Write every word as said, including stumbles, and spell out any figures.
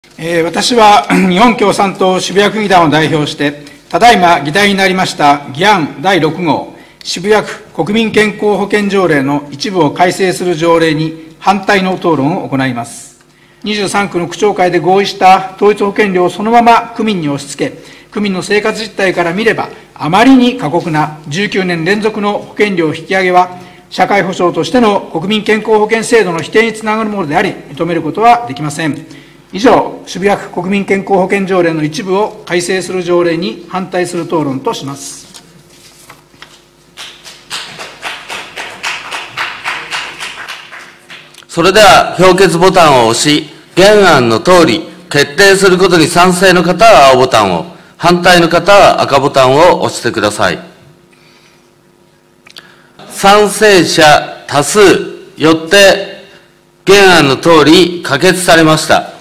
私は日本共産党渋谷区議団を代表して、ただいま議題になりました議案だいろく号、渋谷区国民健康保険条例の一部を改正する条例に反対の討論を行います。にじゅうさん区の区長会で合意した統一保険料をそのまま区民に押し付け、区民の生活実態から見れば、あまりに過酷なじゅうきゅうねん連続の保険料引き上げは、社会保障としての国民健康保険制度の否定につながるものであり、認めることはできません。以上、渋谷区国民健康保険条例の一部を改正する条例に反対する討論とします。 それでは、評決ボタンを押し、原案の通り、決定することに賛成の方は青ボタンを、反対の方は赤ボタンを押してください。賛成者多数、よって、原案の通り可決されました。